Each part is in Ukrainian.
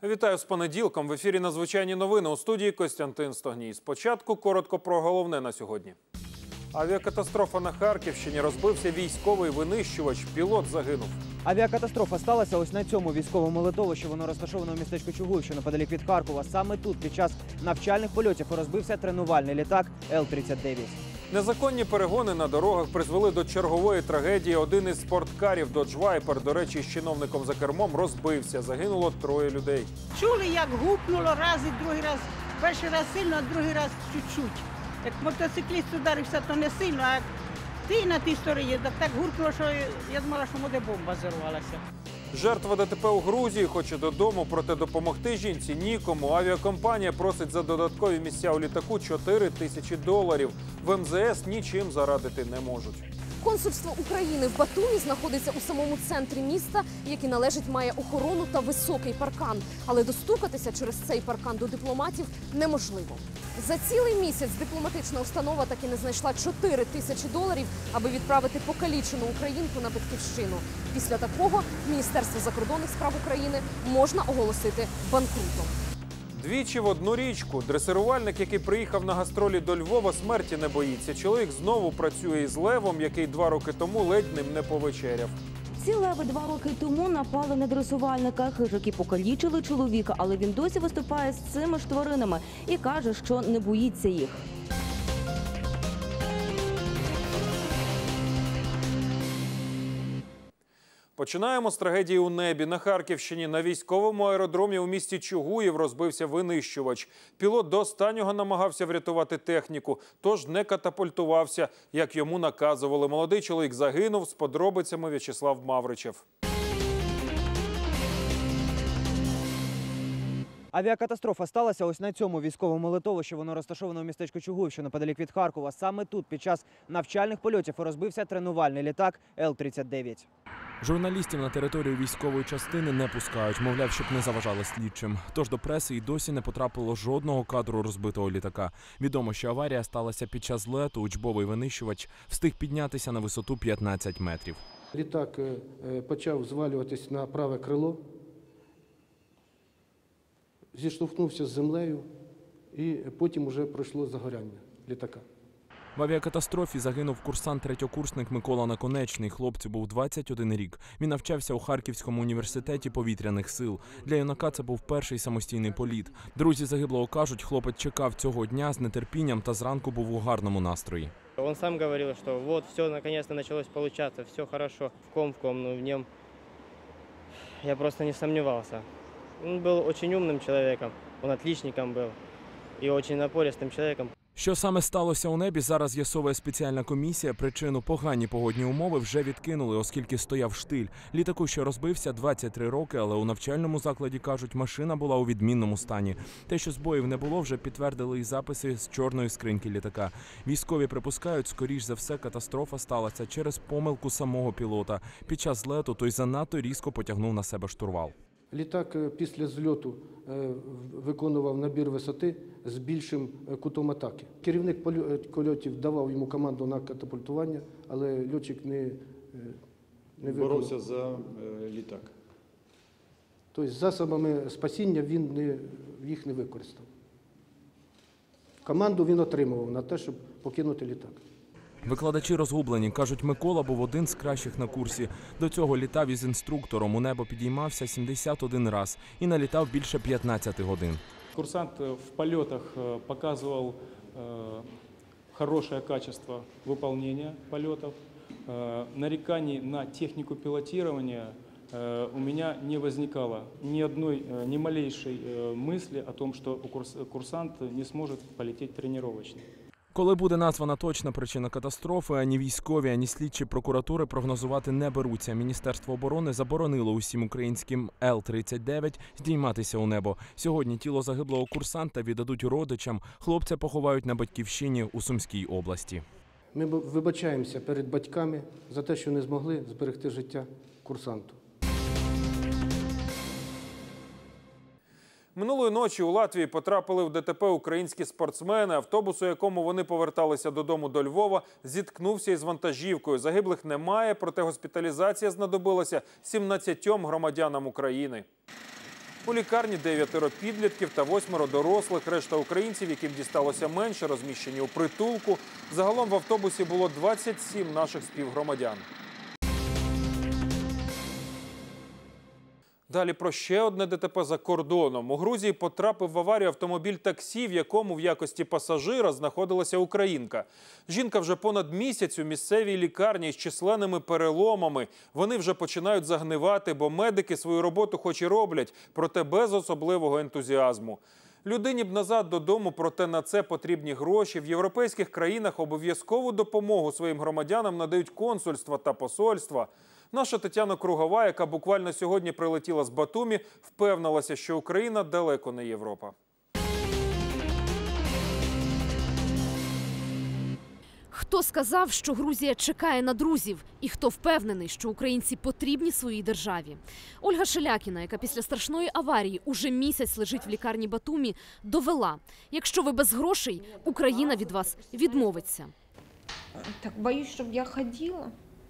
Вітаю з понеділком. В ефірі «Надзвичайні новини», у студії Костянтин Стогній. Спочатку коротко про головне на сьогодні. Авіакатастрофа на Харківщині. Розбився військовий винищувач. Пілот загинув. Авіакатастрофа сталася ось на цьому військовому литовищі. Воно розташовано в містечку Чугуїв, що неподалік від Харкова. Саме тут під час навчальних польотів розбився тренувальний літак Л-39. Незаконні перегони на дорогах призвели до чергової трагедії. Один із спорткарів Dodge Viper, до речі, з чиновником за кермом, розбився. Загинуло 3 людей. Чули, як гупнуло раз і другий раз. Перший раз сильно, а другий раз чуть-чуть. Як мотоцикліст ударився, то не сильно, а ти на тій стороні, так гуркнуло, що я думала, що буде бомба зірвалася. Жертва ДТП у Грузії хоче додому, проте допомогти жінці нікому. Авіакомпанія просить за додаткові місця у літаку $4000. В МЗС нічим зарадити не можуть. Консульство України в Батумі знаходиться у самому центрі міста, який має охорону та високий паркан. Але достукатися через цей паркан до дипломатів неможливо. За цілий місяць дипломатична установа таки не знайшла $4000, аби відправити покалічену українку на батьківщину. Після такого Міністерство закордонних справ України можна оголосити банкрутом. Двічі в одну річку. Дресирувальник, який приїхав на гастролі до Львова, смерті не боїться. Чоловік знову працює із левом, який 2 роки тому ледь ним не повечеряв. Ці леви 2 роки тому напали на дресувальника. Хижаки покалічили чоловіка, але він досі виступає з цими ж тваринами і каже, що не боїться їх. Починаємо з трагедії у небі. На Харківщині на військовому аеродромі у місті Чугуїв розбився винищувач. Пілот до останнього намагався врятувати техніку, тож не катапультувався, як йому наказували. Молодий чоловік загинув. З подробицями В'ячеслав Мавричев. Авіакатастрофа сталася ось на цьому військовому литовищі. Воно розташовано в містечку Чугуїв, що неподалік від Харкова. Саме тут під час навчальних польотів розбився тренувальний літак Л-39. Журналістів на територію військової частини не пускають, мовляв, щоб не заважали слідчим. Тож до преси і досі не потрапило жодного кадру розбитого літака. Відомо, що аварія сталася під час злету. Учбовий винищувач встиг піднятися на висоту 15 метрів. Літак почав звалюватись на праве крило, зіштовхнувся з землею і потім вже пройшло загоряння літака. В авіакатастрофі загинув курсант-третьокурсник Микола Наконечний. Хлопцю був 21 рік. Він навчався у Харківському університеті повітряних сил. Для юнака це був перший самостійний політ. Друзі загиблого кажуть, хлопець чекав цього дня з нетерпінням та зранку був у гарному настрої. Он сам говорил, что вот все наконец-то началось получаться, все хорошо, в ком, но в нем я просто не сомневался. Он был очень умным человеком, он отличником был и очень напористым человеком. Що саме сталося у небі, зараз з'ясовує спеціальна комісія. Причину погані погодні умови вже відкинули, оскільки стояв штиль. Літаку, що розбився, 23 роки, але у навчальному закладі, кажуть, машина була у відмінному стані. Те, що збоїв не було, вже підтвердили і записи з чорної скриньки літака. Військові припускають, скоріш за все, катастрофа сталася через помилку самого пілота. Під час злету той занадто різко потягнув на себе штурвал. Літак після зльоту виконував набір висоти з більшим кутом атаки. Керівник польотів давав йому команду на катапультування, але льотчик не виконав. Боровся за літак. Тобто засобами спасіння він їх не використав. Команду він отримував на те, щоб покинути літак. Викладачі розгублені. Кажуть, Микола був один з кращих на курсі. До цього літав із інструктором. У небо підіймався 71 раз і налітав більше 15 годин. Курсант в польотах показував хорошее качество выполнения полетов. Нареканий на технику пилотирования у меня не возникало ни малейшей мысли о том, что курсант не сможет полететь тренировочно. Коли буде названа точна причина катастрофи, ані військові, ані слідчі прокуратури прогнозувати не беруться. Міністерство оборони заборонило усім українським Л-39 здійматися у небо. Сьогодні тіло загиблого курсанта віддадуть родичам. Хлопця поховають на батьківщині у Сумській області. Ми вибачаємося перед батьками за те, що не змогли зберегти життя курсанту. Минулої ночі у Латвії потрапили в ДТП українські спортсмени. Автобус, у якому вони поверталися додому до Львова, зіткнувся із вантажівкою. Загиблих немає, проте госпіталізація знадобилася 17 громадянам України. У лікарні 9 підлітків та 8 дорослих. Решта українців, яким дісталося менше, розміщені у притулку. Загалом в автобусі було 27 наших співгромадян. Далі про ще одне ДТП за кордоном. У Грузії потрапив в аварію автомобіль таксі, в якому в якості пасажира знаходилася українка. Жінка вже понад місяць у місцевій лікарні з численними переломами. Вони вже починають загнивати, бо медики свою роботу хоч і роблять, проте без особливого ентузіазму. Людині б назад додому, проте на це потрібні гроші. В європейських країнах обов'язкову допомогу своїм громадянам надають консульства та посольства. Наша Тетяна Кругова, яка буквально сьогодні прилетіла з Батумі, впевнилася, що Україна далеко не Європа. Хто сказав, що Грузія чекає на друзів? І хто впевнений, що українці потрібні своїй державі? Ольга Шелякіна, яка після страшної аварії уже місяць лежить в лікарні Батумі, довела, якщо ви без грошей, Україна від вас відмовиться. Так боюсь, щоб я ходила.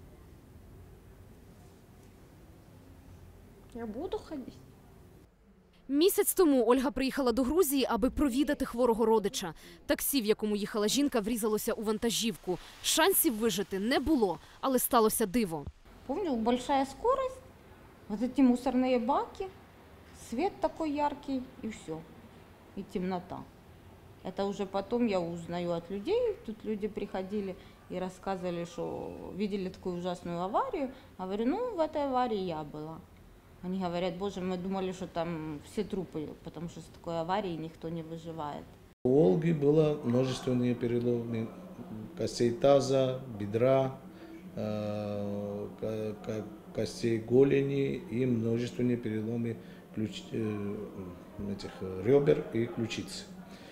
Я буду ходити. Місяць тому Ольга приїхала до Грузії, аби провідати хворого родича. Таксі, в якому їхала жінка, врізалося у вантажівку. Шансів вижити не було, але сталося диво. Помню, большая скорость, вот эти мусорные баки, свет такой яркий и все, и темнота. Это уже потом я узнаю от людей, тут люди приходили и рассказывали, что видели такую ужасную аварию. Говорю, ну в этой аварии я была. Они говорят, боже, мы думали, что там все трупы, потому что с такой аварии никто не выживает. У Ольги было множественные переломы костей таза, бедра, костей голени и множественные переломы ребер и ключиц.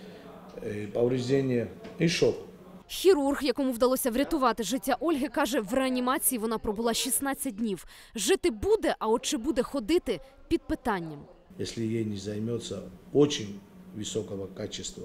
Повреждение и шок. Хірург, якому вдалося врятувати життя Ольги, каже, в реанімації вона пробула 16 днів. Жити буде, а от чи буде ходити – під питанням. Якщо їй не займеться дуже високого качества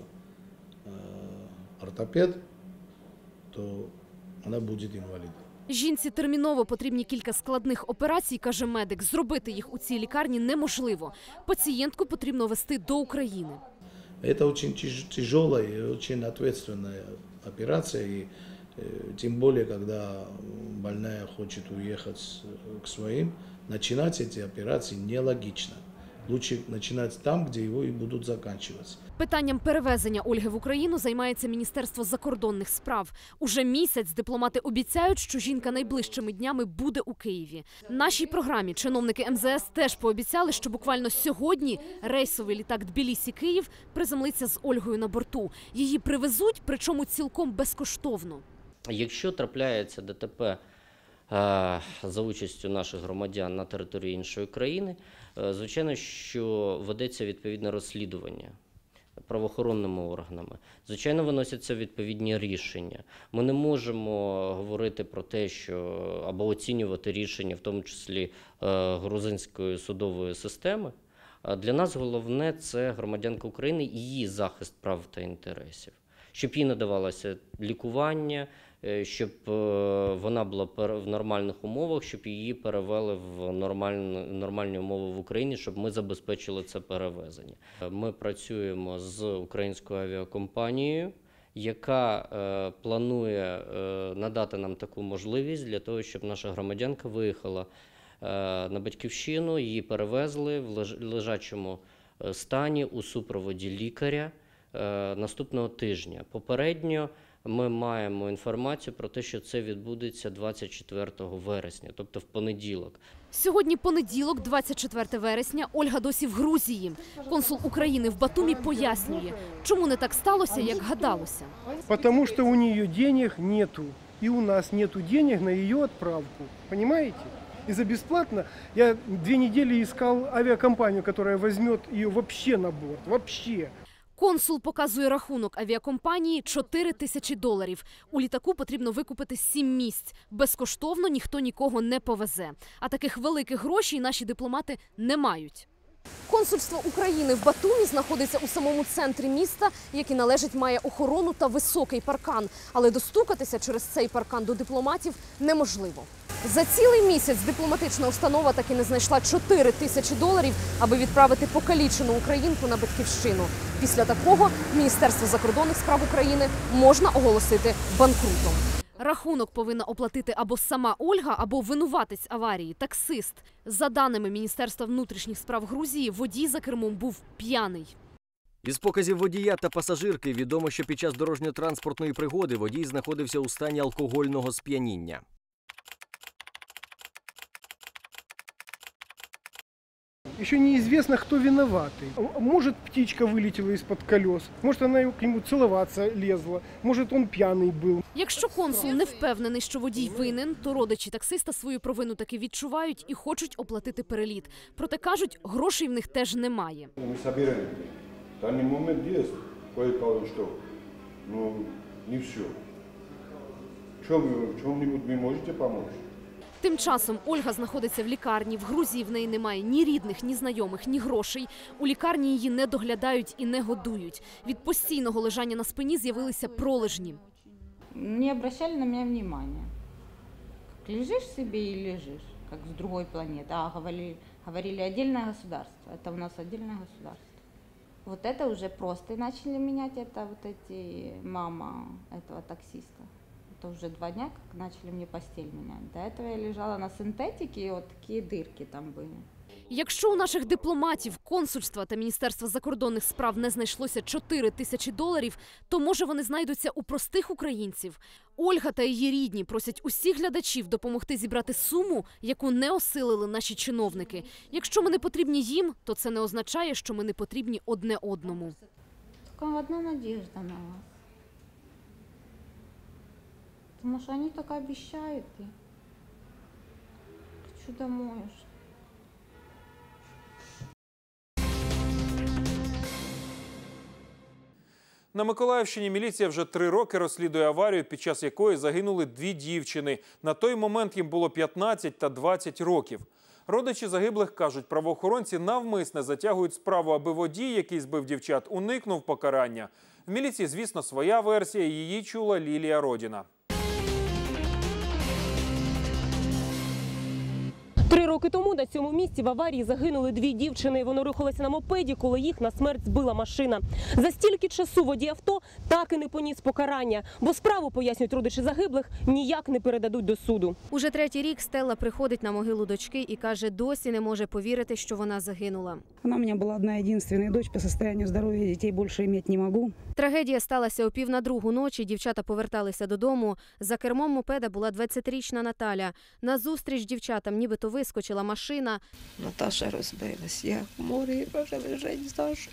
ортопед, то вона буде інвалідом. Жінці терміново потрібні кілька складних операцій, каже медик. Зробити їх у цій лікарні неможливо. Пацієнтку потрібно везти до України. Це дуже тяжела і дуже відповідальна операция, и тем более, когда больная хочет уехать к своим, начинать эти операции нелогично. Лучше начинать там, где его и будут заканчиваться. Питанням перевезення Ольги в Україну займається Міністерство закордонних справ. Уже місяць дипломати обіцяють, що жінка найближчими днями буде у Києві. Нашій програмі чиновники МЗС теж пообіцяли, що буквально сьогодні рейсовий літак Тбілісі-Київ приземлиться з Ольгою на борту. Її привезуть, причому цілком безкоштовно. Якщо трапляється ДТП за участю наших громадян на території іншої країни, звичайно, що ведеться відповідне розслідування правоохоронними органами. Звичайно, виносяться відповідні рішення. Ми не можемо говорити про те, що або оцінювати рішення, в тому числі грузинської судової системи. Для нас головне – це громадянка України і її захист прав та інтересів. Щоб їй надавалося лікування, щоб вона була в нормальних умовах, щоб її перевели в нормальні умови в Україні, щоб ми забезпечили це перевезення. Ми працюємо з українською авіакомпанією, яка планує надати нам таку можливість для того, щоб наша громадянка виїхала на батьківщину, її перевезли в лежачому стані у супроводі лікаря наступного тижня. Попередньо ми маємо інформацію про те, що це відбудеться 24 вересня, тобто в понеділок. Сьогодні понеділок, 24 вересня, Ольга досі в Грузії. Консул України в Батумі пояснює, чому не так сталося, як гадалося. Тому що у неї денег нету, і у нас нету денег на її відправку. Понимаете? И за бесплатно я 2 недели искал авиакомпанию, которая возьмет ее вообще на борт, вообще. Консул показує рахунок авіакомпанії – $4000. У літаку потрібно викупити 7 місць. Безкоштовно ніхто нікого не повезе. А таких великих грошей наші дипломати не мають. Консульство України в Батумі знаходиться у самому центрі міста, який належить має охорону та високий паркан. Але достукатися через цей паркан до дипломатів неможливо. За цілий місяць дипломатична установа таки не знайшла 4 тисячі доларів, аби відправити покалічену українку на батьківщину. Після такого Міністерство закордонних справ України можна оголосити банкрутом. Рахунок повинна оплатити або сама Ольга, або винуватець аварії – таксист. За даними Міністерства внутрішніх справ Грузії, водій за кермом був п'яний. Із показів водія та пасажирки відомо, що під час дорожньо-транспортної пригоди водій знаходився у стані алкогольного сп'яніння. Еще неизвестно, кто виноватый. Может, птичка вылетела из-под колес, может, она к нему целоваться лезла, может, он пьяный был. Якщо консул не впевнений, що водій винен, то родичі таксиста свою провину таки відчувають і хочуть оплатити переліт. Проте кажуть, грошей в них теж немає. Мы собираем. В данный момент есть кое-кого, что, не все. В чем-нибудь вы можете помочь? Тим часом Ольга знаходиться в лікарні. В Грузії в неї немає ні рідних, ні знайомих, ні грошей. У лікарні її не доглядають і не годують. Від постійного лежання на спині з'явилися пролежні. Не обращали на меня внимания. Как лежишь себе и лежишь, как с другой планеты. Говорили отдельное государство. Это у нас отдельное государство. Вот это уже просто начали менять. Это вот эти мама этого таксиста. Это уже 2 дня, как начали мне постель менять. До этого я лежала на синтетике, и вот такие дырки там были. Якщо у наших дипломатів, консульства та Міністерства закордонних справ не знайшлося 4 тисячі доларів, то може вони знайдуться у простих українців? Ольга та її рідні просять усіх глядачів допомогти зібрати суму, яку не осилили наші чиновники. Якщо ми не потрібні їм, то це не означає, що ми не потрібні одне одному. Только одна надежда на вас. Потому что они только обещают. И хочу домой уже. На Миколаївщині міліція вже 3 роки розслідує аварію, під час якої загинули 2 дівчини. На той момент їм було 15 та 20 років. Родичі загиблих кажуть, правоохоронці навмисне затягують справу, аби водій, який збив дівчат, уникнув покарання. В міліції, звісно, своя версія, її чула Лілія Родіна. 3 роки тому на цьому місці в аварії загинули 2 дівчини. Вони рухалися на мопеді, коли їх на смерть збила машина. За стільки часу водій авто так і не поніс покарання, бо справу, пояснюють родичі загиблих, ніяк не передадуть до суду. Уже 3-й рік Стелла приходить на могилу дочки і каже, досі не може повірити, що вона загинула. Вона у мене була одна-єдинственна дочь, по стану здоров'я дітей більше мати не можу. Трагедія сталася о 1:45 ночі, дівчата поверталися додому. За кермом мопеда була 20-річна Наталя. Назустріч дівчатам нібито вискочила машина. Наташа розбилась, я в морі, може лежить Саша.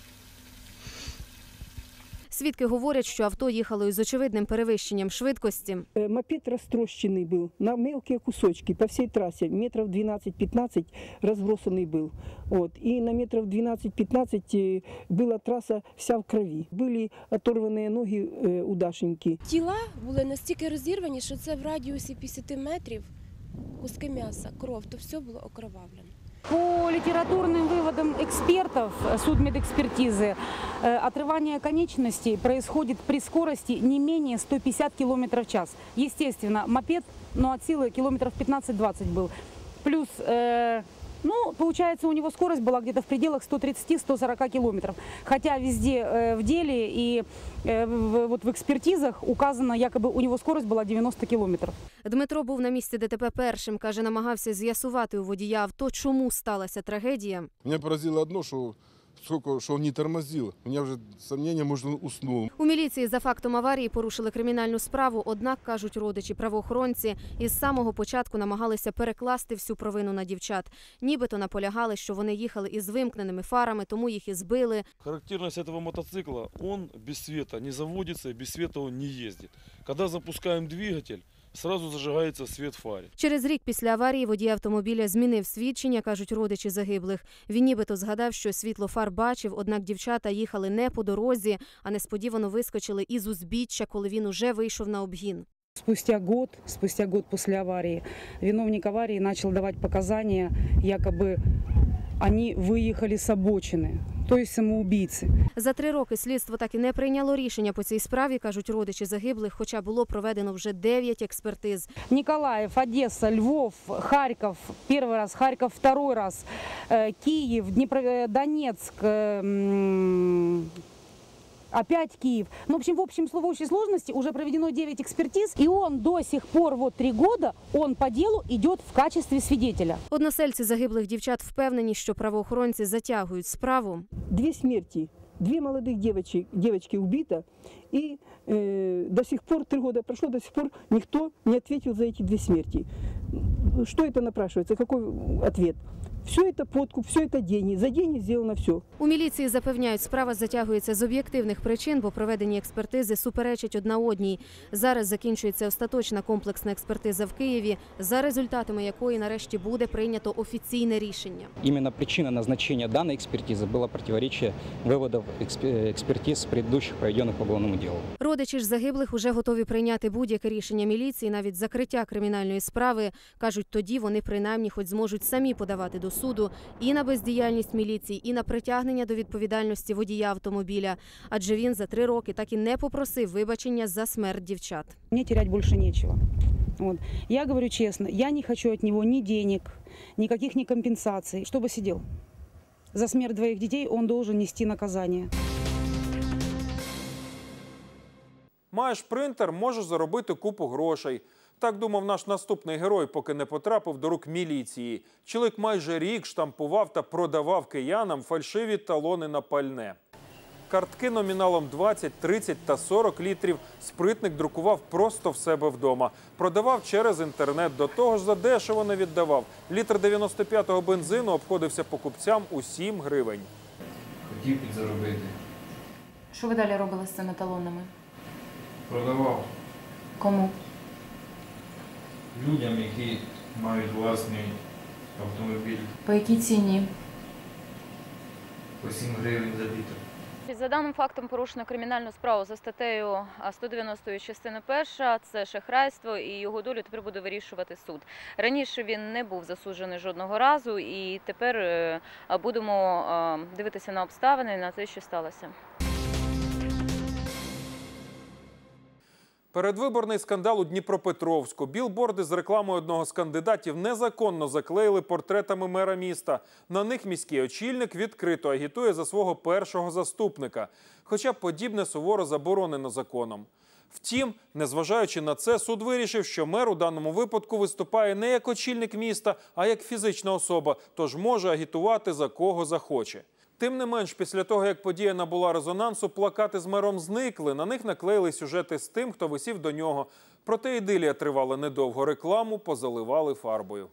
Свідки говорять, що авто їхало із очевидним перевищенням швидкості. Мопед розтрощений був на мелкі кусочки по всій трасі, метрів 12-15 розбросаний був. І на метрів 12-15 була траса вся в крові. Були оторвані ноги у Дашеньки. Тіла були настільки розірвані, що це в радіусі 50 метрів куски м'яса, кров, то все було окровавлено. По литературным выводам экспертов судмедэкспертизы, отрывание конечностей происходит при скорости не менее 150 км в час. Естественно, мопед, от силы километров 15-20 был. Плюс, получается, у него скорость была где-то в пределах 130-140 километров. Хотя везде в деле и в экспертизах указано, якобы у него скорость була 90 кілометрів. Дмитро був на місці ДТП першим. Каже, намагався з'ясувати у водія авто, чому сталася трагедія. Мене поразило одно, що він не тормозив. У мене вже сумнівання, може, він уснув. У міліції за фактом аварії порушили кримінальну справу, однак, кажуть родичі, правоохоронці із самого початку намагалися перекласти всю провину на дівчат. Нібито наполягали, що вони їхали із вимкненими фарами, тому їх і збили. Характерність цього мотоцикла – він без світа не заводиться, без світа він не їздить. Коли запускаємо двигатель, сразу зажигається світ фари. Через рік після аварії водій автомобіля змінив свідчення, кажуть родичі загиблих. Він нібито згадав, що світло фар бачив, однак дівчата їхали не по дорозі, а несподівано вискочили із узбіччя, коли він уже вийшов на обгін. Спустя год после аварии, виновник аварии начал давать показания, якобы они выехали с обочины. то есть самоубийцы. За 3 роки слідство так і не прийняло рішення по цій справі, кажуть родичі загиблих, хоча було проведено вже 9 експертиз. Николаев, Одесса, Львов, Харьков, первый раз, Харьков второй раз, Киев, Донецк, опять Киев. Ну, в общем, в общей сложности уже проведено 9 экспертиз, и он до сих пор, 3 года, он по делу идет в качестве свидетеля. Односельці загиблих дівчат впевнені, що правоохоронці затягують справу. 2 смерти, 2 молодых девочки убито, и до сих пор, 3 года прошло, до сих пор никто не ответил за эти 2 смерти. Что это напрашивается? Какой ответ? Все это подкуп, все это деньги. За деньги сделано все. У міліції запевняють, справа затягується з об'єктивних причин, бо проведені експертизи суперечать одна одній. Зараз закінчується остаточна комплексна експертиза в Києві, за результатами якої нарешті буде прийнято офіційне рішення. Именно причина назначения данной экспертизы было противоречие выводов экспертиз предыдущих проведенных по уголовному делу. Родичі ж загиблих уже готові прийняти будь-яке рішення міліції, навіть закриття кримінальної справи. Кажуть, тоді вони принаймні хоч зможуть самі подавати до суду і на бездіяльність міліції, і на притягнення до відповідальності водія автомобіля. Адже він за 3 роки так і не попросив вибачення за смерть дівчат. Мне терять больше нечего. Вот. Я говорю честно, я не хочу от него ни денег, никаких ни компенсаций. Чтобы сидел. За смерть 2 детей он должен нести наказание. Маєш принтер, можеш заробити купу грошей. Так думав наш наступний герой, поки не потрапив до рук міліції. Чоловік майже рік штампував та продавав киянам фальшиві талони на пальне. Картки номіналом 20, 30 та 40 літрів спритник друкував просто в себе вдома. Продавав через інтернет, до того ж задешево не віддавав. Літр 95-го бензину обходився покупцям у 7 гривень. Хотів підзаробити. Що ви далі робили з цими талонами? Продавав Кому? людям, які мають власний автомобіль. По якій ціні? По 7 гривень за літр. За даним фактом порушено кримінальну справу за статтею 190 частини 1. Це шахрайство, і його долю тепер буде вирішувати суд. Раніше він не був засуджений жодного разу, і тепер будемо дивитися на обставини, на те, що сталося. Передвиборний скандал у Дніпропетровську. Білборди з рекламою одного з кандидатів незаконно заклеїли портретами мера міста. На них міський очільник відкрито агітує за свого першого заступника. Хоча подібне суворо заборонено законом. Втім, незважаючи на це, суд вирішив, що мер у даному випадку виступає не як очільник міста, а як фізична особа, тож може агітувати за кого захоче. Тим не менш, після того, як подія набула резонансу, плакати з мером зникли. На них наклеїли сюжети з тим, хто висів до нього. Проте ідилія тривала недовго. Рекламу позаливали фарбою.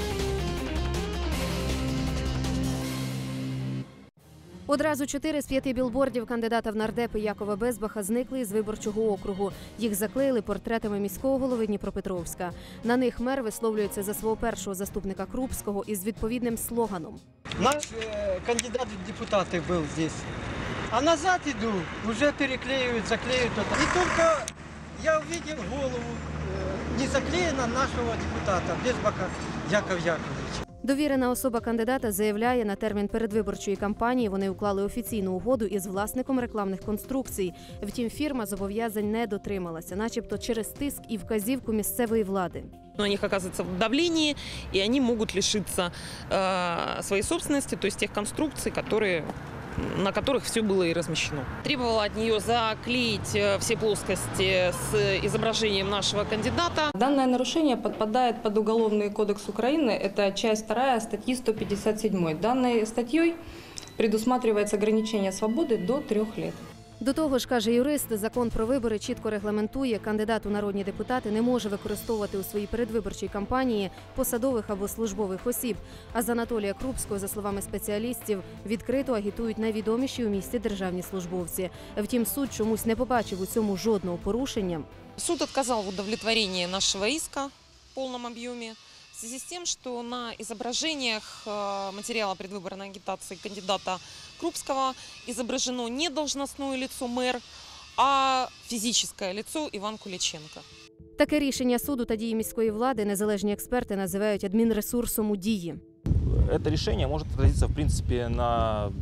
Одразу 4 з 5 білбордів кандидата в нардепи Якова Безбаха зникли із виборчого округу. Їх заклеїли портретами міського голови Дніпропетровська. На них мер висловлюється за свого першого заступника Крупського із відповідним слоганом. Наш кандидат в депутаты был здесь. А назад иду, уже переклеивают, заклеивают это. И только я увидел голову не заклеена нашего депутата Безбаха Якова Яковлевича. Довірена особа кандидата заявляє, на термін передвиборчої кампанії вони уклали офіційну угоду із власником рекламних конструкцій. Втім, фірма зобов'язань не дотрималася, начебто через тиск і вказівку місцевої влади. На них оказывается давление, и они могут лишиться своей собственности, то есть тех конструкций, на которых все было и размещено. Требовала от нее заклеить все плоскости с изображением нашего кандидата. Данное нарушение подпадает под Уголовный кодекс Украины. Это часть 2 статьи 157. Данной статьей предусматривается ограничение свободы до 3 лет. До того ж, каже юрист, закон про вибори чітко регламентує, кандидат у народні депутати не може використовувати у своїй передвиборчій кампанії посадових або службових осіб. А з Анатолія Крупського, за словами спеціалістів, відкрито агітують найвідоміші у місті державні службовці. Втім, суд чомусь не побачив у цьому жодного порушення. Суд отказал в удовлетворении нашего иска в полном объеме в связи с тем, что на изображениях материала предвыборной агитации кандидата Крупского изображено не должностное лицо мэр, а физическое лицо Иван Куличенко. Таке рішення суду та дії міської влади незалежні експерти називають адмінресурсом у дії. Это решение может отразиться, в принципе, на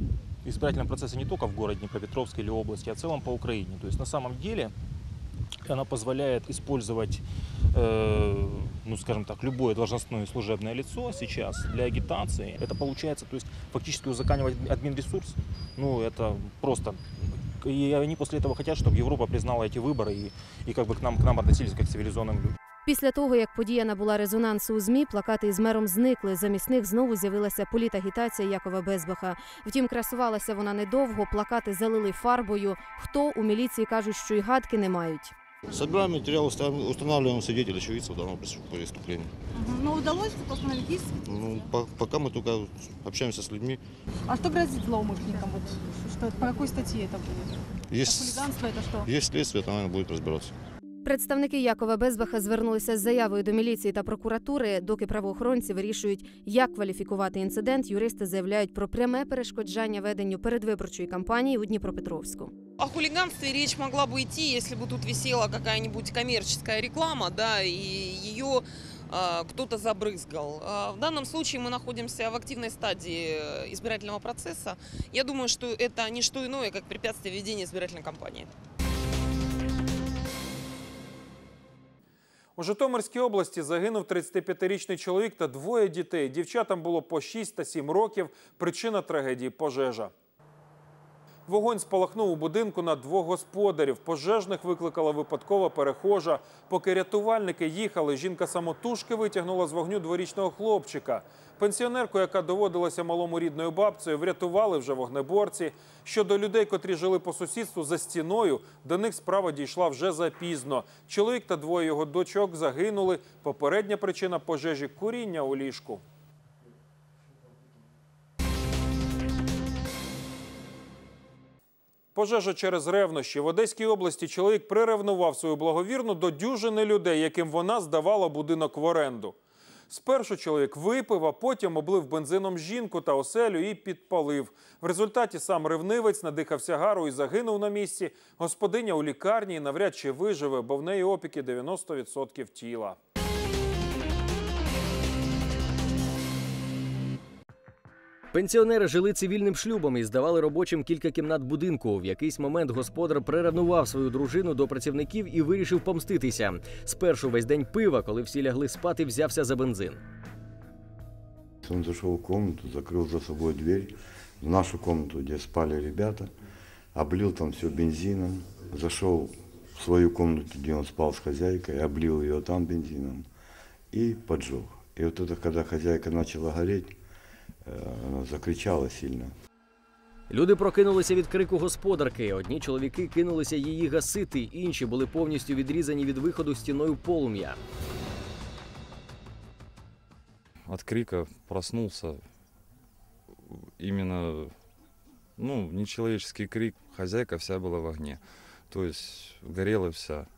избирательном процессе не только в городе Днепропетровске или области, а в целом по Украине. То есть на самом деле она позволяет использовать, ну скажем так, любое должностное и служебное лицо сейчас для агитации. Это получается, то есть фактически узаконивать админресурс. Ну это просто. И они после этого хотят, чтобы Европа признала эти выборы и как бы к нам относились как к цивилизованным людям. Після того, як подія набула резонансу у ЗМІ, плакати із мером зникли. Замість них знову з'явилася політагітація Якова Безбаха. Втім, красувалася вона недовго, плакати залили фарбою. Хто? У міліції кажуть, що й гадки не мають. Собираем материал, устанавливаем свидетелей, очевидцев данного преступления. Но удалось установить есть? Ну, пока мы только общаемся с людьми. А что грозит злоумышленникам? Вот, по какой статье это будет? Хулиганство это что? Есть следствие, там, наверное, будет разбираться. Представники Якова Безбаха звернулися з заявою до міліції та прокуратури. Доки правоохоронці вирішують, як кваліфікувати інцидент, юристи заявляють про пряме перешкоджання веденню передвиборчої кампанії у Дніпропетровську. О хулиганстве речь могла бы идти, если бы тут висела какая-нибудь коммерческая реклама, да, и ее кто-то забрызгал. В данном случае мы находимся в активной стадии избирательного процесса. Я думаю, что это не что иное, как препятствие ведения избирательной кампании. У Житомирській області загинув 35-річний чоловік та двоє дітей. Дівчатам було по 6 та 7 років. Причина трагедії – пожежа. Вогонь спалахнув у будинку на двох господарів. Пожежних викликала випадкова перехожа. Поки рятувальники їхали, жінка самотужки витягнула з вогню дворічного хлопчика. Пенсіонерку, яка доводилася малому рідною бабцею, врятували вже вогнеборці. Щодо людей, котрі жили по сусідству за стіною, до них справа дійшла вже запізно. Чоловік та двоє його дочок загинули. Попередня причина пожежі – куріння у ліжку. Пожежа через ревнощі. В Одеській області чоловік приревнував свою благовірну до дюжини людей, яким вона здавала будинок в оренду. Спершу чоловік випив, а потім облив бензином жінку та оселю і підпалив. В результаті сам ревнивець надихався гару і загинув на місці. Господиня у лікарні і навряд чи виживе, бо в неї опіки 90% тіла. Пенсіонери жили цивільним шлюбом і здавали робочим кілька кімнат будинку. В якийсь момент господар приревнував свою дружину до працівників і вирішив помститися. Спершу весь день пива, коли всі лягли спати, взявся за бензин. Он зашел в комнату, закрыл за собой дверь в нашу комнату, где спали ребята, облил там все бензином, зашел в свою комнату, где он спал с хозяйкой, облил ее там бензином и поджег. И вот это, когда хозяйка начала гореть, вона закричала сильно. Люди прокинулися від крику господарки. Одні чоловіки кинулися її гасити, інші були повністю відрізані від виходу стіною полум'я. От крика проснулся именно, нечеловеческий крик. Хозяйка вся была в огне. То есть горела вся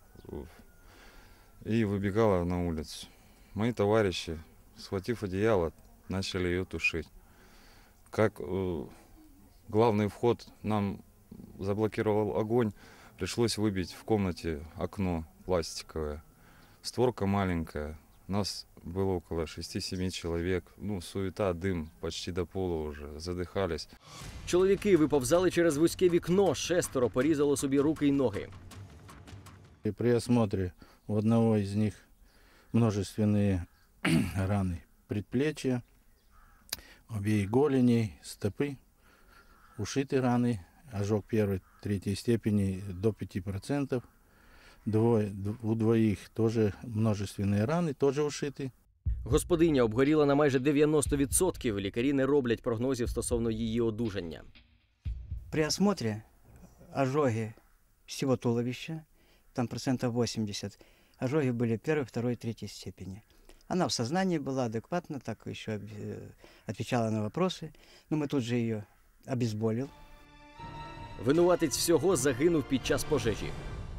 и выбегала на улицу. Мои товарищи, схватив одеяло, начали ее тушить. Как главный вход нам заблокировал огонь, пришлось выбить в комнате окно пластиковое. Створка маленькая, нас было около 6-7 человек. Суета, дым почти до пола уже, задыхались. Чоловіки виповзали через вузьке вікно, 6 порізало собі руки й ноги. При осмотре у одного из них множественные раны предплечья, обеих голеней, стопы, ушиты раны, ожог 1-3 степени до 5%. У двоих тоже множественные раны, тоже ушиты. Господиня обгоріла на майже 90%. Лікарі не роблять прогнозів стосовно її одужання. При осмотре ожоги всего туловища, там 80%, ожоги были 1, 2, 3 степени. Она в сознании была адекватна, так еще отвечала на вопросы. Но мы тут же ее обезболил. Винуватець всього загинув під час пожежі.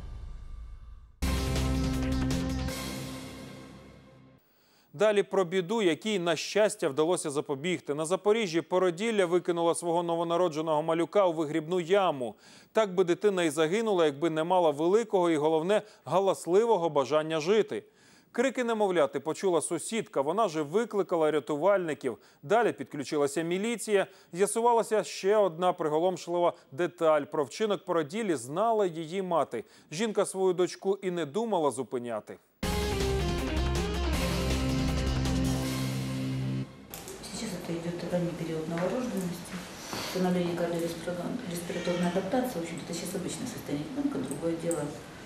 Далі про біду, якій, на щастя, вдалося запобігти. На Запоріжжі породілля викинула свого новонародженого малюка у вигрібну яму. Так би дитина і загинула, якби не мала великого і, головне, галасливого бажання жити. Крики немовляти почула сусідка, вона же викликала рятувальників. Далі підключилася міліція. З'ясувалася ще одна приголомшлива деталь. Про вчинок породіллі знала її мати. Жінка свою дочку і не думала зупиняти. Сейчас это идет ранний период новорожденности, становление кардиореспираторной адаптации. В общем-то, это сейчас обычное состояние ребенка. Другое дело,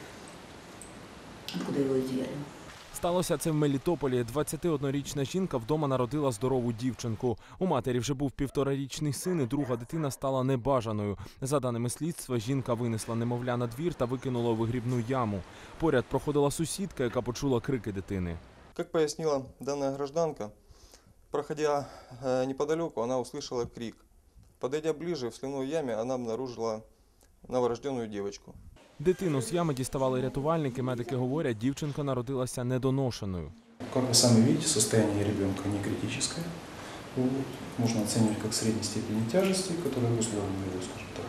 откуда его изъяли. Сталося це в Мелітополі. 21-річна жінка вдома народила здорову дівчинку. У матері вже був 1,5-річний син, і друга дитина стала небажаною. За даними слідства, жінка винесла немовля на двір та викинула у вигрібну яму. Поряд проходила сусідка, яка почула крики дитини. Как пояснила данная гражданка, проходя неподалеку, она услышала крик. Подойдя ближе, в сливной яме она обнаружила новорожденную девочку. Дитину з ями діставали рятувальники. Медики говорять, дівчинка народилася недоношеною. Как вы сами видите, состояние ребенка не критическое. Можно оценивать как средней степени тяжести, которая вызвана, скажем так,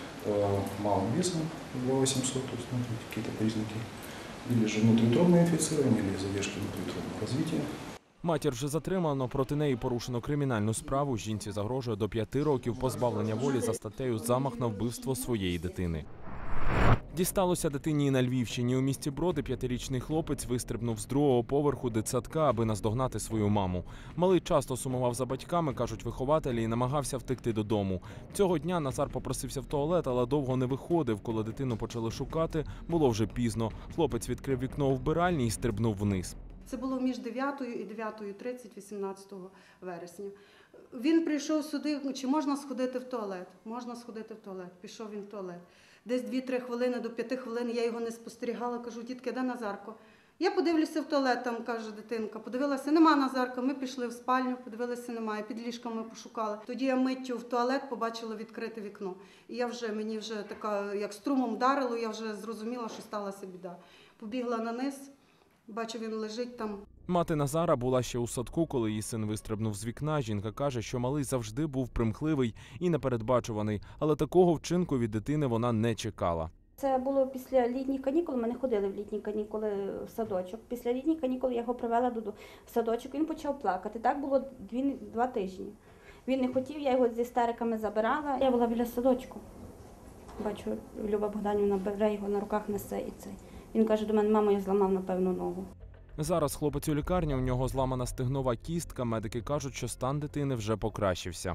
малым весом 2800, то есть какие-то признаки, или же внутриутробное инфицирование, или задержки внутриутробного развития. Матір вже затримано, проти неї порушено кримінальну справу. Жінці загрожує до 5 років позбавлення волі за статтею «Замах на вбивство своєї дитини». Дісталося дитині і на Львівщині. У місті Броди 5-річний хлопець вистрибнув з 2-го поверху дитсадка, аби наздогнати свою маму. Малий часто сумував за батьками, кажуть вихователі, і намагався втекти додому. Цього дня Назар попросився в туалет, але довго не виходив. Коли дитину почали шукати, було вже пізно. Хлопець відкрив вікно у вбиральні і стрибнув вниз. Це було між 9 і 9:30 18 вересня. Він прийшов сюди, чи можна сходити в туалет? Можна сходити в туалет. Пішов він в туалет. Десь 2-3 хвилини до 5 хвилин я його не спостерігала, кажу, дітки, де Назарко? Я подивлюся в туалет, там, каже дитинка. Подивилася, нема Назарка, ми пішли в спальню, подивилися, немає, під ліжком ми пошукали. Тоді я миттю в туалет побачила відкрите вікно. І мені вже така, як струмом вдарило, я вже зрозуміла, що сталася біда. Побігла на низ, бачу, він лежить там. Мати Назара була ще у садку, коли її син вистрибнув з вікна. Жінка каже, що малий завжди був примхливий і непередбачуваний, але такого вчинку від дитини вона не чекала. Це було після літніх канікул, ми не ходили в літні канікули в садочок. Після літніх канікул я його привела в садочок, він почав плакати. Так було 2 тижні. Він не хотів, я його з істериками забирала. Я була біля садочку. Бачу, Люба Богданівна бере його на руках, несе і цей. Він каже до мене, мамо, я зламав, напевно, ногу. Зараз хлопець у лікарні, у нього зламана стегнова кістка. Медики кажуть, що стан дитини вже покращився.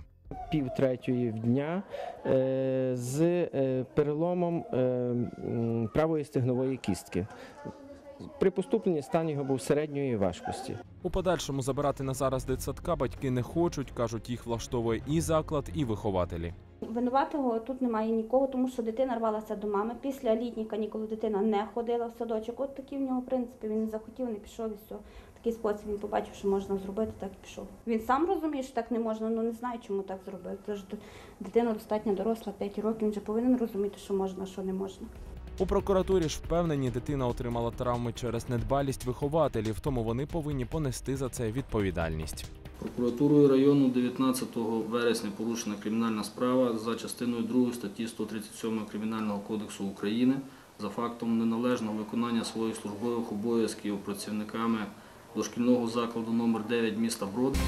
2:30 дня з переломом правої стегнової кістки. При поступленні стан його був середньої важкості. У подальшому забирати Назара з дитсадка батьки не хочуть. Кажуть, їх влаштовує і заклад, і вихователі. Винуватого тут немає нікого, тому що дитина рвалася до мами. Після літніх канікул дитина не ходила в садочок. От такий в нього принципи. Він не захотів, не пішов і все. В такий спосіб він побачив, що можна зробити, так і пішов. Він сам розуміє, що так не можна, але не знає, чому так зробити. Тож дитина достатньо доросла, 5 років, він вже повинен розуміти, що можна, а що не можна. У прокуратурі ж впевнені, дитина отримала травми через недбалість вихователів, тому вони повинні понести за це відповідальність. Прокуратурою району 19 вересня порушена кримінальна справа за частиною 2 статті 137 Кримінального кодексу України за фактом неналежного виконання своїх службових обов'язків працівниками дошкільного закладу номер 9 міста Броди.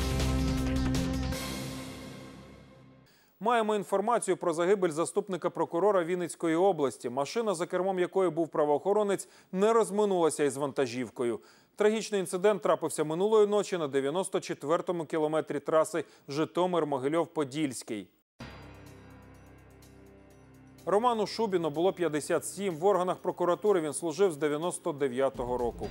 Маємо інформацію про загибель заступника прокурора Вінницької області. Машина, за кермом якої був правоохоронець, не розминулася із вантажівкою. Трагічний інцидент трапився минулої ночі на 94-му кілометрі траси Житомир-Могильов-Подільський. Роману Шубіну було 57. В органах прокуратури він служив з 99-го року.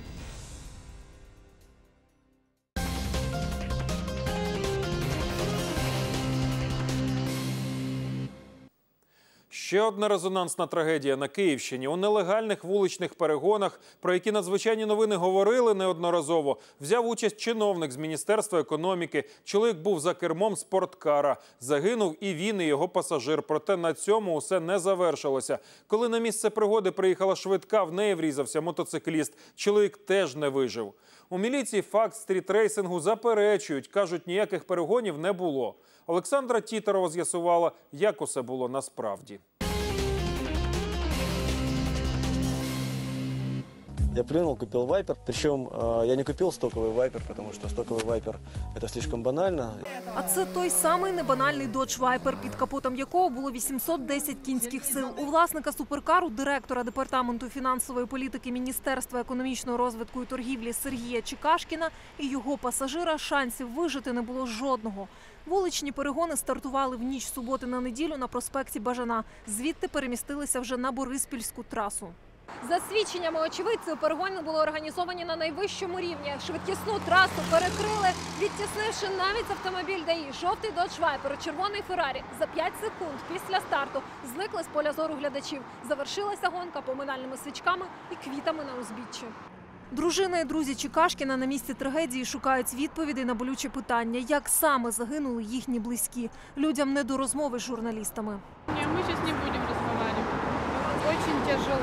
Ще одна резонансна трагедія на Київщині. У нелегальних вуличних перегонах, про які надзвичайні новини говорили неодноразово, взяв участь чиновник з Міністерства економіки. Чоловік був за кермом спорткара. Загинув і він, і його пасажир. Проте на цьому усе не завершилося. Коли на місце пригоди приїхала швидка, в неї врізався мотоцикліст. Чоловік теж не вижив. У міліції факт стрітрейсингу заперечують. Кажуть, ніяких перегонів не було. Олександра Тітарова з'ясувала, як усе було насправді. Я плюнул, купил Вайпер. Причем я не купил стоковый Вайпер, потому что стоковый Вайпер это слишком банально. А це той самий небанальний Dodge Viper, під капотом якого було 810 кінських сил. У власника суперкару, директора департаменту фінансової політики Міністерства економічного розвитку і торгівлі Сергія Чекашкіна і його пасажира шансів вижити не було жодного. Вуличні перегони стартували в ніч суботи на неділю на проспекті Бажана. Звідти перемістилися вже на Бориспільську трасу. За свідченнями очевидців, перегони були організовані на найвищому рівні. Швидкісну трасу перекрили, відтіснивши навіть автомобіль ДАІ. Жовтий Dodge Viper, червоний Феррарі за 5 секунд після старту зникли з поля зору глядачів. Завершилася гонка поминальними свічками і квітами на узбіччі. Дружина і друзі Чекашкіна на місці трагедії шукають відповідей на болюче питання, як саме загинули їхні близькі. Людям не до розмови з журналістами. Ми зараз не будемо розмовляти. Дуже тяжело.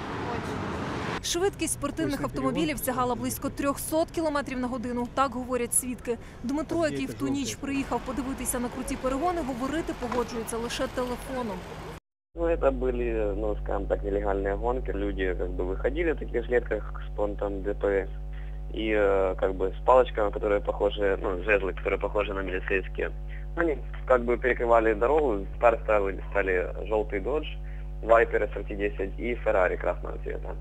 Швидкість спортивних автомобілів сягала близько 300 км на годину. Так говорять свідки. Дмитро, який в ту ніч приїхав подивитися на круті перегони, говорити погоджується лише телефоном. Это были, скажем так, нелегальные гонки. Люди выходили в таких жилетках с понтом ДПС и с палочками, которые похожи, жезлы, которые похожи на милицейские. Они перекрывали дорогу, стали желтый Dodge, Viper SRT-10 и Ferrari красного цвета.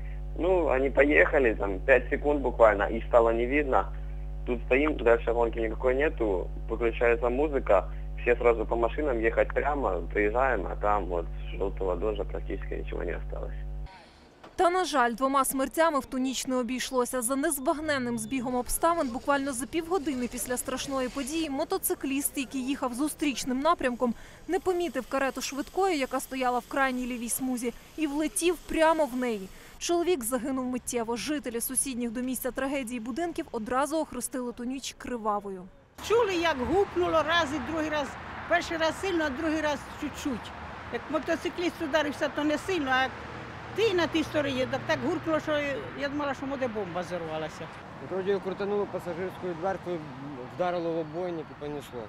Они поехали, 5 секунд буквально, и стало не видно. Тут стоим, дальше гонки никакой нету, выключается музыка, все сразу по машинам ехать прямо, приезжаем, а там вот желтого Доджа практически ничего не осталось. Та, на жаль, 2 смертями в ту ніч не обійшлося. За незбагненним збігом обставин, буквально за півгодини після страшної події, мотоцикліст, який їхав зустрічним напрямком, не помітив карету швидкої, яка стояла в крайній лівій смузі, і влетів прямо в неї. Чоловік загинув миттєво. Жителі сусідніх до місця трагедії будинків одразу охрестили ту ніч кривавою. Чули, як гупнуло раз і другий раз. Перший раз сильно, а другий раз чуть-чуть. Як мотоцикліст ударився, то не сильно, а ти на тій стороні, так гуркнуло, що я думала, що може бомба зірвалася. Вроді крутануло пасажирську дверку, вдарило в обойник і понесло.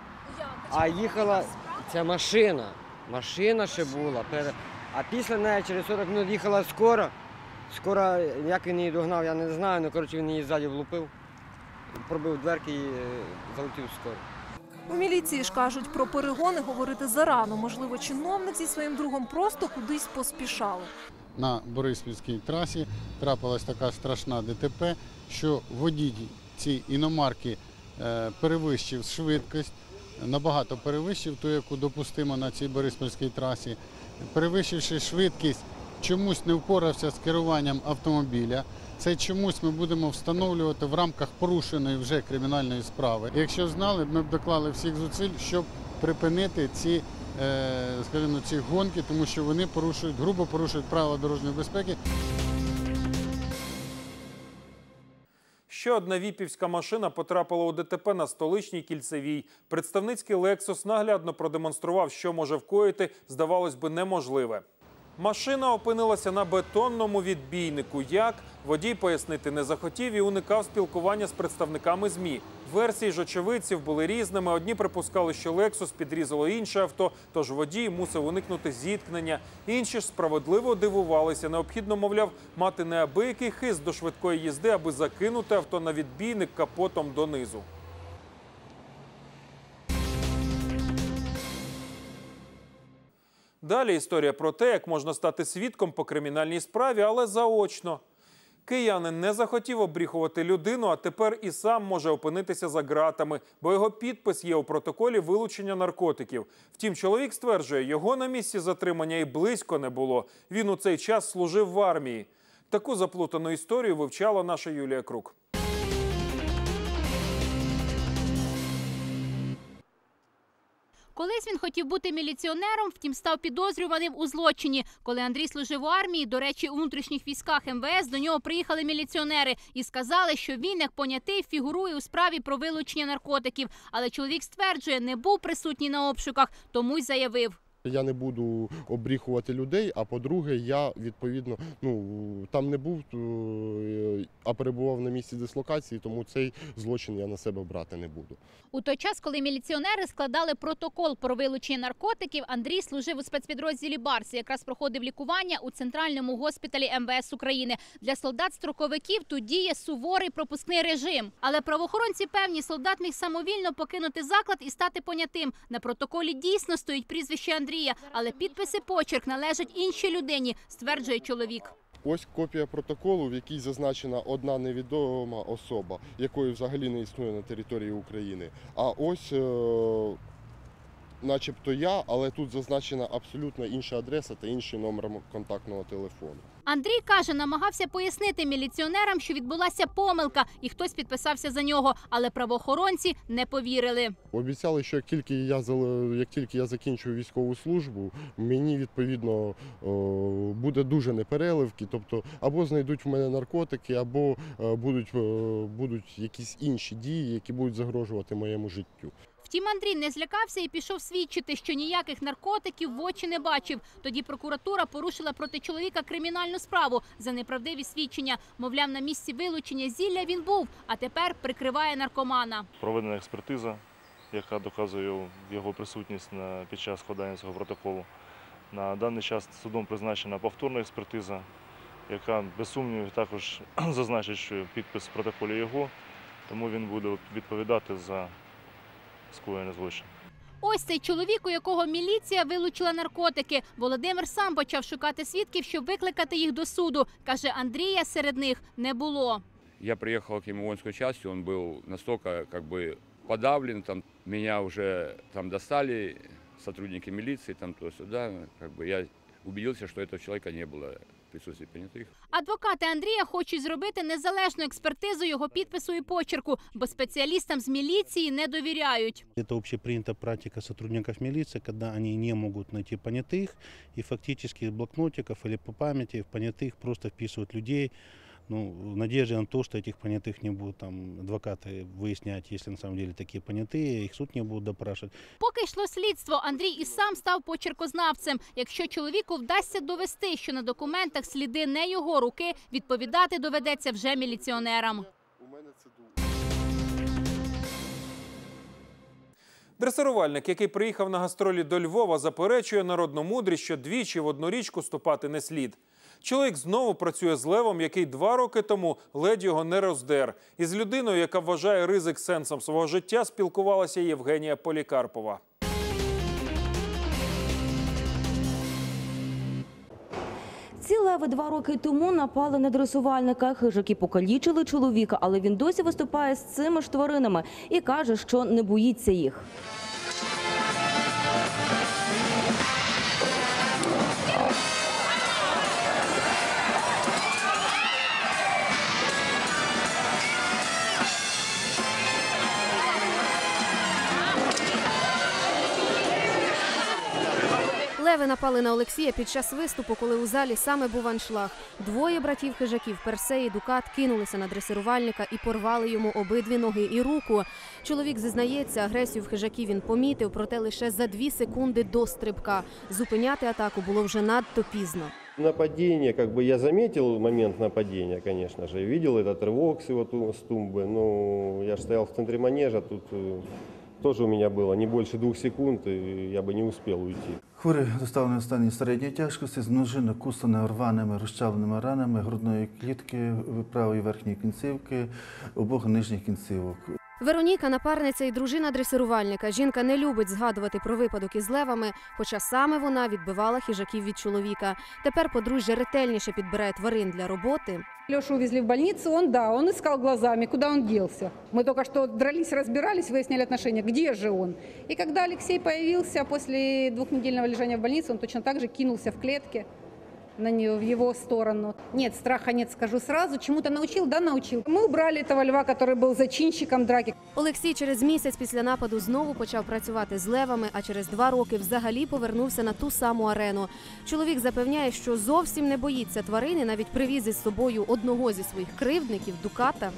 А їхала ця машина. Машина ще була. А після неї через 40 хвилин їхала скоро. Скоро, як він її догнав, я не знаю, але він її ззаді влупив, пробив дверки і залетів скоро. У міліції ж кажуть, про перегони говорити зарано. Можливо, чиновник зі своїм другом просто кудись поспішали. На Бориспільській трасі трапилась така страшна ДТП, що водій цієї іномарки перевищив швидкість, набагато перевищив ту, яку допустимо на цій Бориспільській трасі. Перевищивши швидкість, чомусь не впорався з керуванням автомобіля. Це чомусь ми будемо встановлювати в рамках порушеної вже кримінальної справи. Якщо знали, ми б доклали всіх зусиль, щоб припинити ці гонки, тому що вони грубо порушують правила дорожньої безпеки. Ще одна віпівська машина потрапила у ДТП на Столичній Кільцевій. Представницький «Лексус» наглядно продемонстрував, що може вкоїти, здавалось би, неможливе. Машина опинилася на бетонному відбійнику. Як? Водій пояснити не захотів і уникав спілкування з представниками ЗМІ. Версії ж очевидців були різними. Одні припускали, що «Лексус» підрізало інше авто, тож водій мусив уникнути зіткнення. Інші ж справедливо дивувалися. Необхідно, мовляв, мати неабиякий хист до швидкої їзди, аби закинути авто на відбійник капотом донизу. Далі історія про те, як можна стати свідком по кримінальній справі, але заочно. Киянин не захотів обріхувати людину, а тепер і сам може опинитися за ґратами, бо його підпис є у протоколі вилучення наркотиків. Втім, чоловік стверджує, його на місці затримання і близько не було. Він у цей час служив в армії. Таку заплутану історію вивчала наша Юлія Крук. Колись він хотів бути міліціонером, втім став підозрюваним у злочині. Коли Андрій служив у армії, до речі, у внутрішніх військах МВС, до нього приїхали міліціонери і сказали, що він, як понятий, фігурує у справі про вилучення наркотиків. Але чоловік стверджує, не був присутній на обшуках, тому й заявив. Я не буду обріхувати людей, а по-друге, я, відповідно, там не був, а перебував на місці дислокації, тому цей злочин я на себе брати не буду. У той час, коли міліціонери складали протокол про вилучення наркотиків, Андрій служив у спецпідрозділі «Барс», якраз проходив лікування у Центральному госпіталі МВС України. Для солдат-строковиків тут діє суворий пропускний режим. Але правоохоронці певні, солдат міг самовільно покинути заклад і стати понятим. На протоколі дійсно стоїть прізвище Андрія, але підпис і почерк належать іншій людині, стверджує чоловік. Ось копія протоколу, в якій зазначена одна невідома особа, якої взагалі не існує на території України. А ось начебто я, але тут зазначена абсолютно інша адреса та інший номер контактного телефону. Андрій каже, намагався пояснити міліціонерам, що відбулася помилка і хтось підписався за нього, але правоохоронці не повірили. Обіцяли, що як тільки я закінчу військову службу, мені, відповідно, буде дуже непереливки, тобто або знайдуть в мене наркотики, або будуть якісь інші дії, які будуть загрожувати моєму життю. Втім, Андрій не злякався і пішов свідчити, що ніяких наркотиків в очі не бачив. Тоді прокуратура порушила проти чоловіка кримінальну справу за неправдиві свідчення. Мовляв, на місці вилучення зілля він був, а тепер прикриває наркомана. Проведена експертиза, яка доказує його присутність під час складання цього протоколу. На даний час судом призначена повторна експертиза, яка, без сумнівів, також зазначить, що підпис в протоколі його, тому він буде відповідати за скоєний злочин. Ось цей чоловік, у якого міліція вилучила наркотики. Володимир сам почав шукати свідків, щоб викликати їх до суду. Каже, Андрія серед них не було. Я приехал к нему в воинскую часть, он был настолько подавлен, меня уже достали сотрудники милиции, туда-сюда, я убедился, что этого человека не было. Адвокати Андрія хочуть зробити незалежну експертизу його підпису і почерку, бо спеціалістам з міліції не довіряють. Це общепринята практика сотрудників міліції, коли вони не можуть знайти понятих, і фактично з блокнотиків або по пам'яті в понятих просто вписують людей, в надежде на то, что этих понятых не будут адвокаты выяснять, если на самом деле такие понятые, их суд не будут допрашивать. Поки йшло слідство, Андрій і сам став почеркознавцем. Якщо чоловіку вдасться довести, що на документах сліди не його руки, відповідати доведеться вже міліціонерам. Дресирувальник, який приїхав на гастролі до Львова, заперечує народну мудрість, що двічі в одну річку ступати не слід. Чоловік знову працює з левом, який 2 роки тому ледь його не роздер. Із людиною, яка вважає ризик сенсом свого життя, спілкувалася Євгенія Полікарпова. Ці леви 2 роки тому напали на дресувальника. Хижаки покалічили чоловіка, але він досі виступає з цими ж тваринами і каже, що не боїться їх. Леви напали на Олексія під час виступу, коли у залі саме був аншлаг. 2 братів-хижаків, Персей і Дукат, кинулися на дресирувальника і порвали йому обидві ноги і руку. Чоловік зізнається, агресію в хижаків він помітив, проте лише за 2 секунди до стрибка. Зупиняти атаку було вже надто пізно. Нападение, я заметил момент нападения, конечно же, видел этот рывок с его тумбы, но я же стоял в центре манежа, тут тоже у меня было не больше 2 секунд, и я бы не успел уйти. Хворий доставлений в стані середньої тяжкості з множинно кусаними, рваними, розчавленими ранами грудної клітки, правої верхньої кінцівки, обох нижніх кінцівок. Вероніка – напарниця і дружина дресирувальника. Жінка не любить згадувати про випадок із левами, хоча саме вона відбивала хижаків від чоловіка. Тепер подружжя ретельніше підбирає тварин для роботи. Лешу увезли в больницу, он искал глазами, куда он делся. Мы только что дрались, разбирались, выясняли отношения, где же он. И когда Алексей появился после 2-недельного лежания в больнице, он точно так же кинулся в клетке на нее, в его сторону. Нет, страха нет, скажу сразу. Чему-то научил? Да, научил. Мы убрали этого льва, который был зачинщиком драки. Олексій через місяць після нападу знову почав працювати з левами, а через 2 роки взагалі повернувся на ту саму арену. Чоловік запевняє, що зовсім не боїться тварини, навіть привіз із собою одного зі своїх кривдників – Дуката.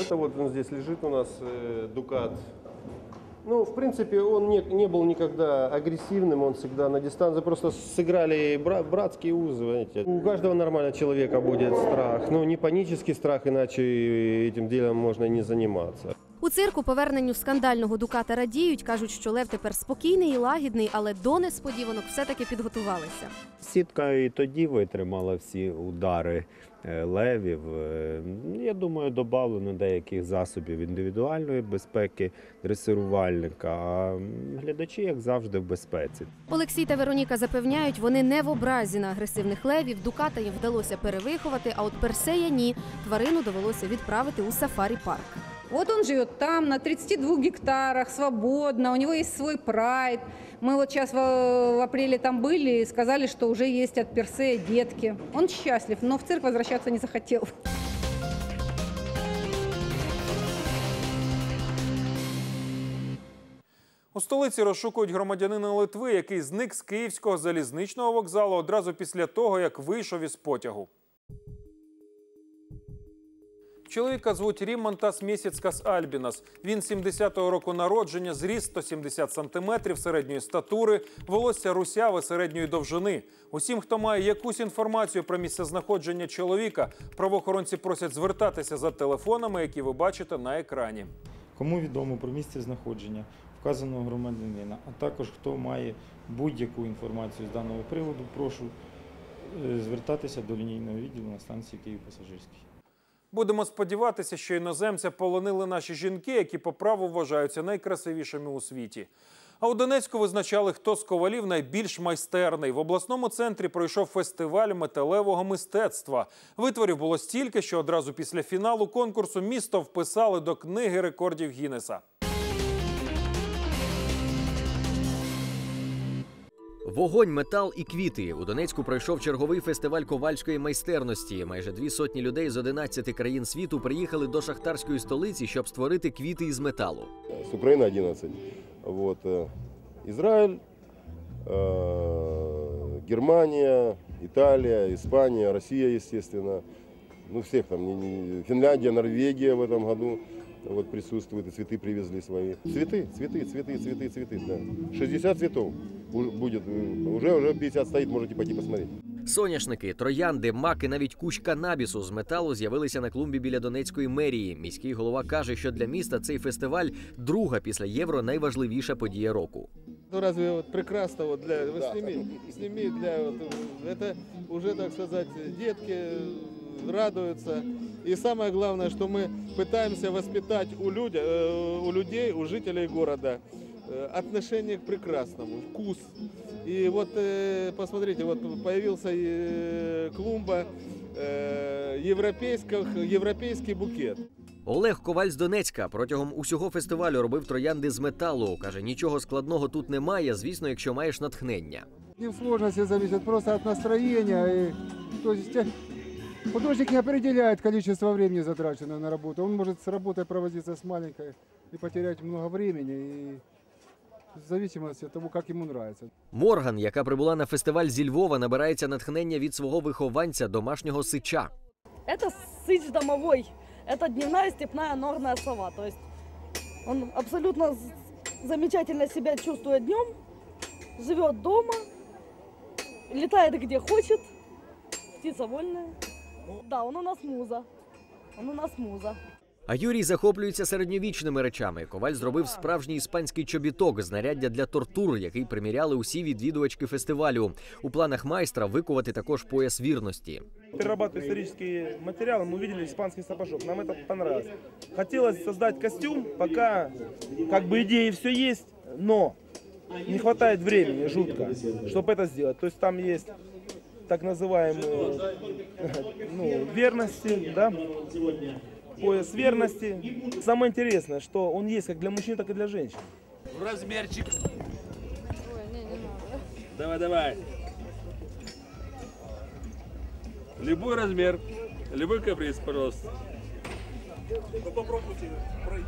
Это вот он здесь лежит у нас, Дукат. Ну, в принципе, он не был никогда агрессивным, он всегда на дистанции. Просто сыграли братские узы, знаете. У каждого нормального человека будет страх. Ну, не панический страх, иначе этим делом можно и не заниматься. У цирку поверненню скандального Дуката радіють, кажуть, що Лев тепер спокійний і лагідний, але до несподіванок все-таки підготувалися. Сітка і тоді витримала всі удари левів. Я думаю, добавлено деяких засобів індивідуальної безпеки дресирувальника, а глядачі, як завжди, в безпеці. Олексій та Вероніка запевняють, вони не в образі на агресивних левів. Дуката їм вдалося перевиховати, а от Персея ні. Тварину довелося відправити у сафарі-парк. Вот он живет там, на 32 гектарах, свободно, у него есть свой прайд. Мы вот сейчас в апреле там были и сказали, что уже есть от Персея детки. Он счастлив, но в цирк возвращаться не захотел. У столиці розшукують громадянина Литви, який зник з Київського залізничного вокзалу одразу після того, як вийшов із потягу. Чоловіка звуть Римантас Мєсіцкас Альбінас. Він 70-го року народження, зріст 170 сантиметрів, середньої статури, волосся русяве середньої довжини. Усім, хто має якусь інформацію про місцезнаходження чоловіка, правоохоронці просять звертатися за телефонами, які ви бачите на екрані. Кому відомо про місце знаходження вказаного громадянина, а також хто має будь-яку інформацію з даного приводу, прошу звертатися до лінійного відділу на станції Київ-Пасажирський. Будемо сподіватися, що іноземця полонили наші жінки, які по праву вважаються найкрасивішими у світі. А у Донецьку визначали, хто з ковалів найбільш майстерний. В обласному центрі пройшов фестиваль металевого мистецтва. Витворів було стільки, що одразу після фіналу конкурсу місто вписали до книги рекордів Гіннеса. Вогонь, метал і квіти. У Донецьку пройшов черговий фестиваль ковальської майстерності. Майже 200 людей з 11 країн світу приїхали до шахтарської столиці, щоб створити квіти із металу. З України 11. Вот. Израиль, Германия, Италия, Испания, Россия, естественно. Ну, всех там. Финляндия, Норвегия в этом году вот присутствуют, и цветы привезли свои. Цветы, да. 60 цветов будет, уже 50 стоит, можете пойти посмотреть. Соняшники, троянди, маки, навіть кущ канабісу з металу з'явилися на клумбі біля Донецької мерії. Міський голова каже, що для міста цей фестиваль – друга після Євро найважливіша подія року. Ну разве вот прекрасно, вот для, вы сними для, вот, это уже, так сказать, детки радуются. И самое главное, что мы пытаемся воспитать у людей, у жителей города отношение к прекрасному, вкус. И вот посмотрите, вот появился клумба, европейский букет. Олег Коваль з Донецька протягом усього фестивалю робив троянди з металу. Каже, нічого складного тут немає, звісно, якщо маєш натхнення. Не в сложности зависит, просто от настроения. То есть художник не определяет количество времени, затраченного на работу. Он может с работой провозиться с маленькой и потерять много времени. И в зависимости от того, как ему нравится. Морган, яка прибула на фестиваль зі Львова, набирається натхнення від свого вихованця, домашнього сича. Это сыч домовой. Это дневная степная норная сова. То есть он абсолютно замечательно себя чувствует днем, живет дома, летает где хочет, птица вольная. Да, он у нас муза. Он у нас муза. А Юрій захоплюється середньовічними речами. Коваль зробив справжній іспанський чобіток – знаряддя для тортур, який приміряли усі відвідувачки фестивалю. У планах майстра викувати також пояс вірності. Перерабатывая исторические материалы, мы увидели испанский сапожок. Нам это понравилось. Хотелось создать костюм, пока как бы идеи все есть, но не хватает времени жутко, чтобы это сделать. То есть там есть так называемые верности, да? Пояс верности. Самое интересное, что он есть как для мужчин, так и для женщин. Размерчик. Ой, не надо. Давай. Любой размер, любой каприз, пожалуйста. Ну попробуйте пройти.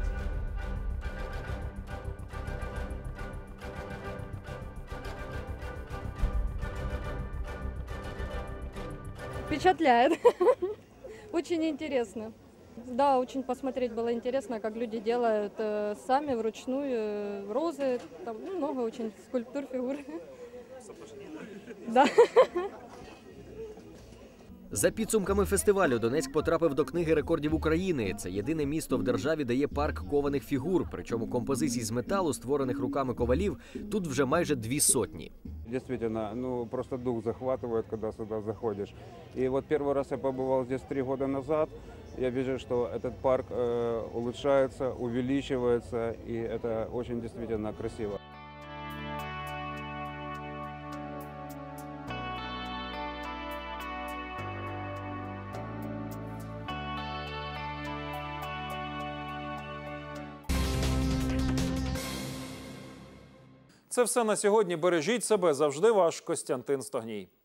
Впечатляет. Очень интересно. Да, очень посмотреть было интересно, как люди делают сами вручную розы, там много очень скульптур, фигур. Да. За підсумками фестивалю Донецьк потрапив до книги рекордів України. Це єдине місто в державі, де є парк кованих фігур. Причому композицій з металу, створених руками ковалів, тут вже майже 200. Действительно, просто дух захватывает, когда сюда заходишь. И вот первый раз я побывал здесь 3 года назад. Я вижу, что этот парк улучшается, увеличивается, и это очень действительно красиво. Це все на сьогодні. Бережіть себе. Завжди ваш Костянтин Стогній.